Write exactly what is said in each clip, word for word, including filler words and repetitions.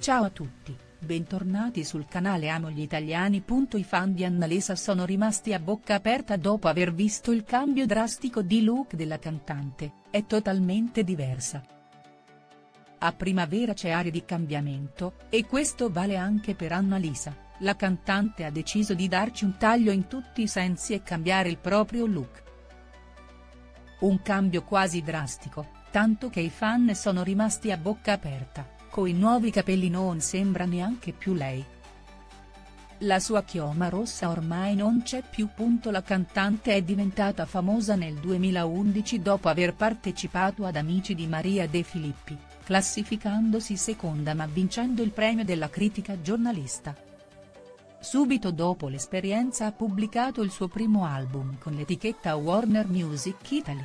Ciao a tutti, bentornati sul canale Amo gli Italiani. I fan di Annalisa sono rimasti a bocca aperta dopo aver visto il cambio drastico di look della cantante, è totalmente diversa. A primavera c'è aria di cambiamento, e questo vale anche per Annalisa. La cantante ha deciso di darci un taglio in tutti i sensi e cambiare il proprio look. Un cambio quasi drastico, tanto che i fan sono rimasti a bocca aperta. Coi nuovi capelli non sembra neanche più lei. La sua chioma rossa ormai non c'è più. La cantante è diventata famosa nel duemilaundici dopo aver partecipato ad Amici di Maria De Filippi, classificandosi seconda ma vincendo il premio della critica giornalista. Subito dopo l'esperienza ha pubblicato il suo primo album con l'etichetta Warner Music Italy.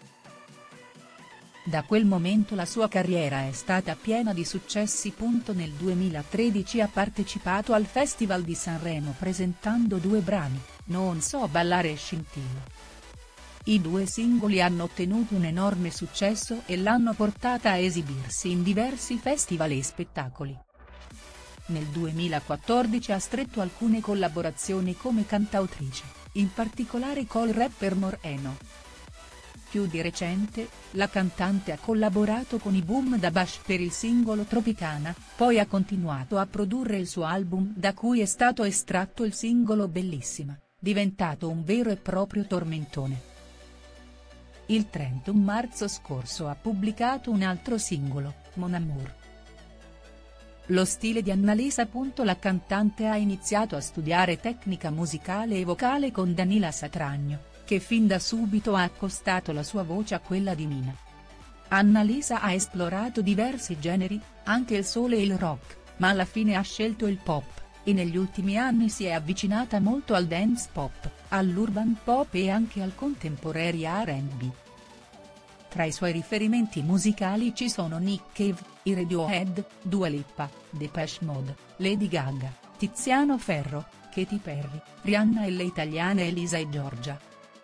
Da quel momento la sua carriera è stata piena di successi. Nel duemilatredici ha partecipato al Festival di Sanremo presentando due brani, Non so ballare e Scintilla. I due singoli hanno ottenuto un enorme successo e l'hanno portata a esibirsi in diversi festival e spettacoli. Nel duemilaquattordici ha stretto alcune collaborazioni come cantautrice, in particolare col rapper Moreno. Più di recente, la cantante ha collaborato con i Boom da Bash per il singolo Tropicana, poi ha continuato a produrre il suo album da cui è stato estratto il singolo Bellissima, diventato un vero e proprio tormentone. Il trentuno marzo scorso ha pubblicato un altro singolo, Mon Amour. Lo stile di Annalisa. La cantante ha iniziato a studiare tecnica musicale e vocale con Danila Satragno, che fin da subito ha accostato la sua voce a quella di Mina. Annalisa ha esplorato diversi generi, anche il soul e il rock, ma alla fine ha scelto il pop, e negli ultimi anni si è avvicinata molto al dance pop, all'urban pop e anche al contemporaneo R and B. Tra i suoi riferimenti musicali ci sono Nick Cave, i Radiohead, Dua Lipa, Depeche Mode, Lady Gaga, Tiziano Ferro, Katy Perry, Rihanna e le italiane Elisa e Giorgia.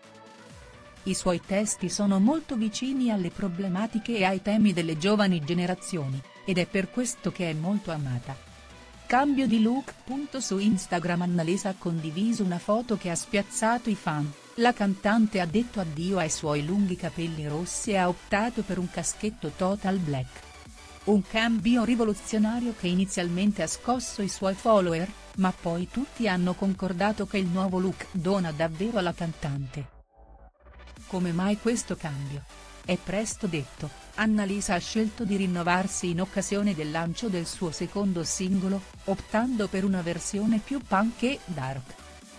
I suoi testi sono molto vicini alle problematiche e ai temi delle giovani generazioni, ed è per questo che è molto amata. Cambio di look. Su Instagram Annalisa ha condiviso una foto che ha spiazzato i fan. La cantante ha detto addio ai suoi lunghi capelli rossi e ha optato per un caschetto total black. Un cambio rivoluzionario che inizialmente ha scosso i suoi follower, ma poi tutti hanno concordato che il nuovo look dona davvero alla cantante. Come mai questo cambio? È presto detto. Annalisa ha scelto di rinnovarsi in occasione del lancio del suo secondo singolo, optando per una versione più punk e dark.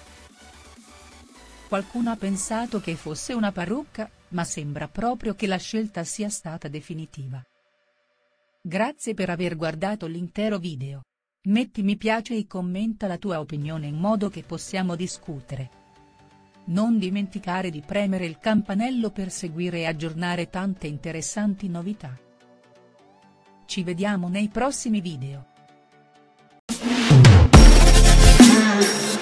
Qualcuno ha pensato che fosse una parrucca, ma sembra proprio che la scelta sia stata definitiva. Grazie per aver guardato l'intero video. Metti mi piace e commenta la tua opinione in modo che possiamo discutere. Non dimenticare di premere il campanello per seguire e aggiornare tante interessanti novità. Ci vediamo nei prossimi video.